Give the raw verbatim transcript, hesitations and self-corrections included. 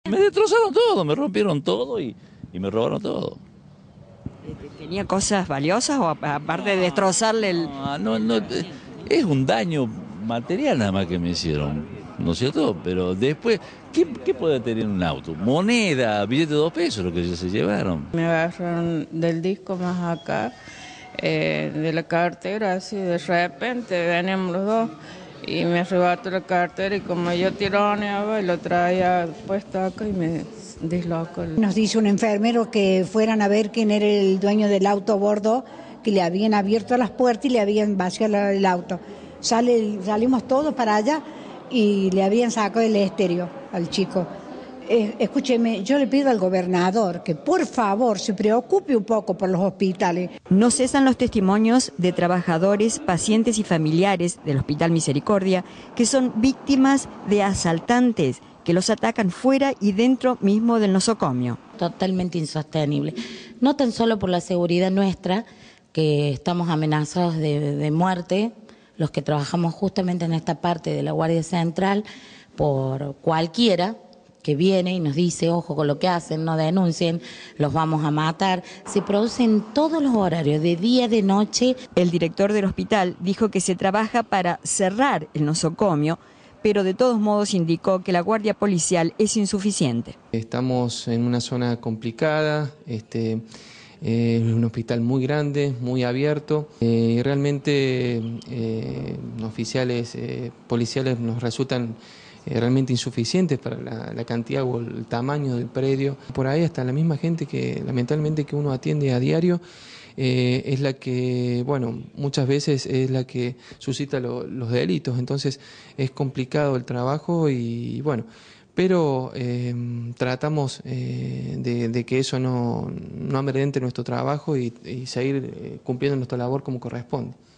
Me destrozaron todo, me rompieron todo y, y me robaron todo. ¿Tenía cosas valiosas o aparte de destrozarle el...? No, no, no, es un daño material nada más que me hicieron, ¿no es cierto? Pero después, ¿qué, qué puede tener un auto? Moneda, billete de dos pesos, lo que ellos se llevaron. Me agarraron del disco más acá, eh, de la cartera, así de repente veníamos los dos y me arrebató la cartera y como yo tironeaba y lo traía puesto acá y me dislocó. Nos dice un enfermero que fueran a ver quién era el dueño del auto a bordo, que le habían abierto las puertas y le habían vaciado el auto. Sale, salimos todos para allá y le habían sacado el estéreo al chico. Eh, escúcheme, yo le pido al gobernador que por favor se preocupe un poco por los hospitales. No cesan los testimonios de trabajadores, pacientes y familiares del Hospital Misericordia que son víctimas de asaltantes que los atacan fuera y dentro mismo del nosocomio. Totalmente insostenible, no tan solo por la seguridad nuestra, que estamos amenazados de, de muerte, los que trabajamos justamente en esta parte de la Guardia Central, por cualquiera que viene y nos dice, ojo con lo que hacen, no denuncien, los vamos a matar. Se producen todos los horarios, de día, de noche. El director del hospital dijo que se trabaja para cerrar el nosocomio, pero de todos modos indicó que la guardia policial es insuficiente. Estamos en una zona complicada, este, eh, un hospital muy grande, muy abierto, eh, y realmente eh, oficiales eh, policiales nos resultan eh, realmente insuficientes para la, la cantidad o el tamaño del predio. Por ahí hasta la misma gente que lamentablemente que uno atiende a diario, Eh, es la que, bueno, muchas veces es la que suscita lo, los delitos, entonces es complicado el trabajo y, bueno, pero eh, tratamos eh, de, de que eso no, no amedrente nuestro trabajo y, y seguir eh, cumpliendo nuestra labor como corresponde.